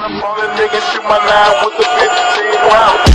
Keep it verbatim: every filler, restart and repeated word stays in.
I'm falling, niggas shoot my line with the fifteen round.